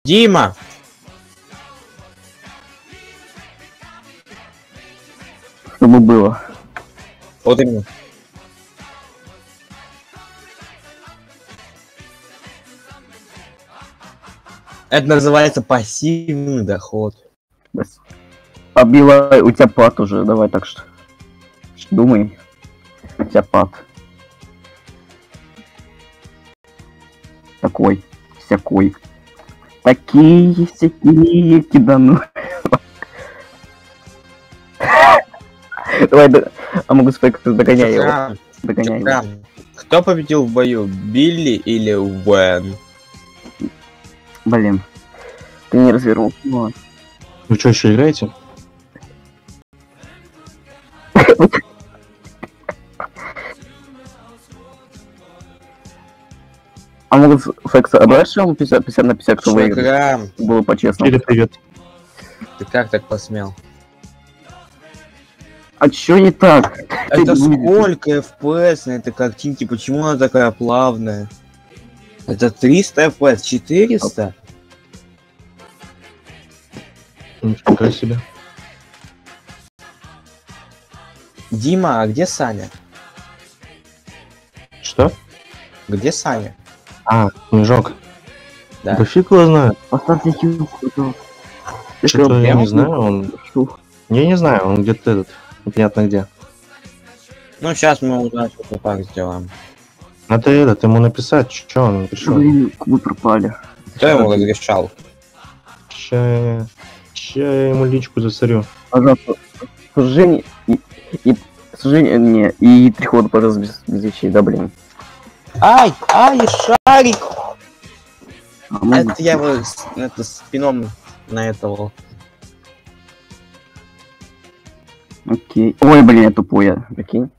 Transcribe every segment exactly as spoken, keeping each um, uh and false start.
Дима! Чтобы было. Вот именно. Это называется пассивный доход. Оббивай, у тебя пад уже, давай так что. Думай. У тебя пад. Такой. Всякой. Такие, всякие кидану. Давай, а могу спать, догоняй его. Догоняй его. Кто победил в бою, Билли или Уэн? Блин. Ты не развернул. Ну, вы что, еще играете? А могут Фекса, а давай ему пятьдесят на пятьдесят, кто выиграет? Было по-честному. Привет, привет. Ты как так посмел? А чё не так? Это сколько эф пи эс на этой картинке? Почему она такая плавная? Это триста эф пи эс, четыреста? Нифига себе. Дима, а где Саня? Что? Где Саня? А, снежок. Да. Да фиг его знает. Поставьте хилку. Что-то я не знаю, он... Я не знаю, он где-то этот... Непонятно где. Ну, сейчас мы узнаем, что мы так сделаем. А ты этот, ему написать, что он не пришел? Блин, вы пропали. Кто ему разрешал? Ща... Ща я ему личку засорю. Пожалуйста, сожжение и... и... Сожжение, не, и три хода, пожалуйста, без, без вещей, да, блин. Ай, ай, шарик! А, ну, Это я его это, спином на этого. Окей. Ой, блин, я тупой, я. Прикинь.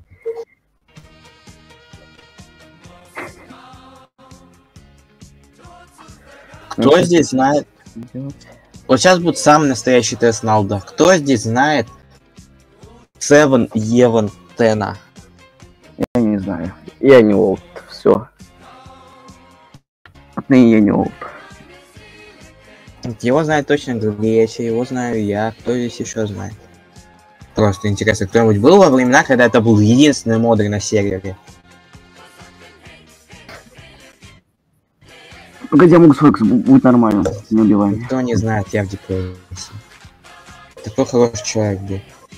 Кто ну, здесь знает? Вот сейчас будет самый настоящий тест на алдах. Кто здесь знает Seven Еван Тена? Я не знаю. Я не олд. Все. Отныне я не олд. Его знает точно Греча, его знаю я. Кто здесь еще знает? Просто интересно, кто-нибудь был во времена, когда это был единственный модер на сервере? Погоди, я могу свой, будет нормально. Не убивай. Никто не знает, я в депрессии. Такой хороший человек был.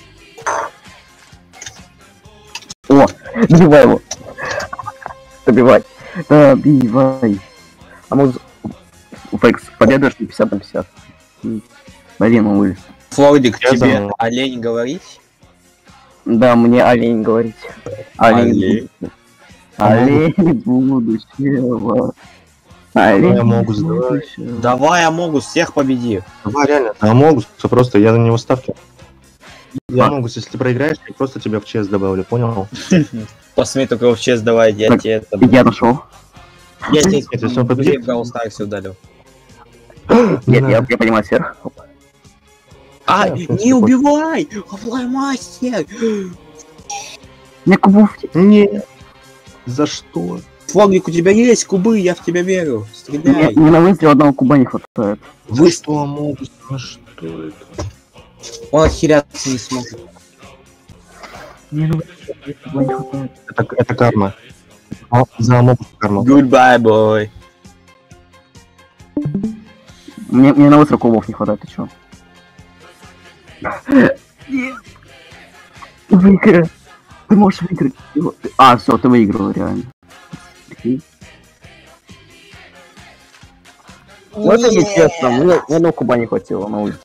О, добивай его. Добивай. Добивай. А может... Фейкс, победаешь на пятьдесят на пятьдесят. Блин, он вылез. Флордик, Я тебе знаю. олень говорить? Да, мне олень говорить. Олень. Олень. Олень будущего. Олень. Я могу сдавать. Давай, Амогус, всех победи. Давай, реально, а могу, просто я на него ставки. Я могу, если ты проиграешь, я просто тебя в ЧС добавлю, понял? Посмей только в честь давай, я Так, тебе это... Я нашел. Я тебе Нет, если он победит... в Brawl Stars удалю. Нет, я, я понимаю, сэр. А, Да, не убивай! Флаймастер! Не кубов. Нет. За что? Флогик, у тебя есть кубы, я в тебя верю. Стреляй. Мне на выстрел одного куба не хватает. Вы что, могут? А что это? Он отхиляться не сможет. Мне на выстрел куба не хватает. Это, это карма. А, за могут карма. Goodbye, boy. Мне, мне на выстрел кубов не хватает, ты чё? Нет. Ты выиграл. Ты можешь выиграть. А, все, ты выиграл, реально. Ну это нечестно, мне, мне на куба не хватило на улице.